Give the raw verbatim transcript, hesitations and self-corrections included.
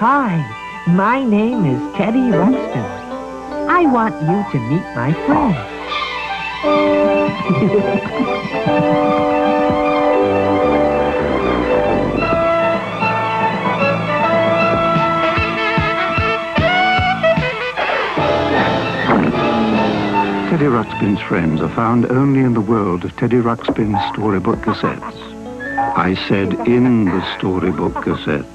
Hi, my name is Teddy Ruxpin. I want you to meet my friend. Teddy Ruxpin's friends are found only in the world of Teddy Ruxpin's storybook cassettes. I said in the storybook cassettes.